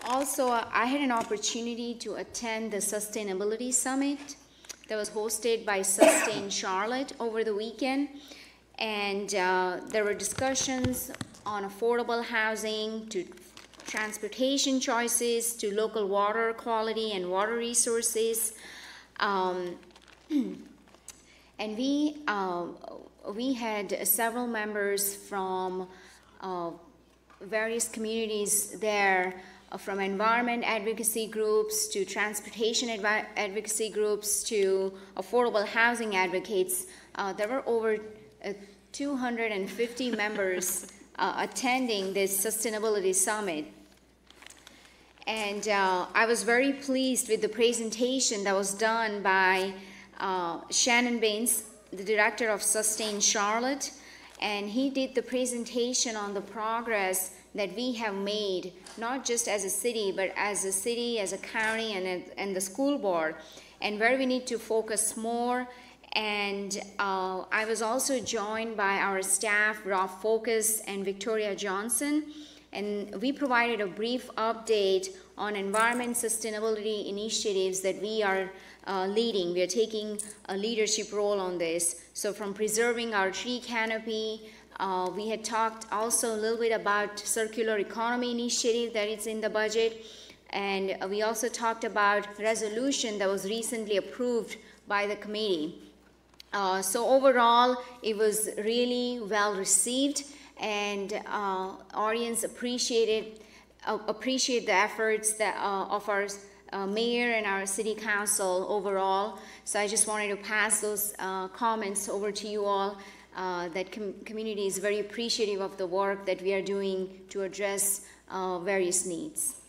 Also, I had an opportunity to attend the Sustainability Summit that was hosted by Sustain Charlotte over the weekend. And there were discussions on affordable housing, to transportation choices, to local water quality and water resources. And we had several members from various communities there, from environment advocacy groups to transportation advocacy groups to affordable housing advocates. There were over 250 members attending this Sustainability Summit. And I was very pleased with the presentation that was done by Shannon Baines, the director of Sustain Charlotte, and he did the presentation on the progress that we have made, not just as a city, but as a county, and the school board, and where we need to focus more. And I was also joined by our staff, Rob Focus and Victoria Johnson, and we provided a brief update on environment sustainability initiatives that we are leading. We are taking a leadership role on this. So from preserving our tree canopy, we had talked also a little bit about circular economy initiative that is in the budget, and we also talked about resolution that was recently approved by the committee. So overall, it was really well received, and audience appreciate the efforts that, of our mayor and our city council overall. So I just wanted to pass those comments over to you all, that community is very appreciative of the work that we are doing to address various needs.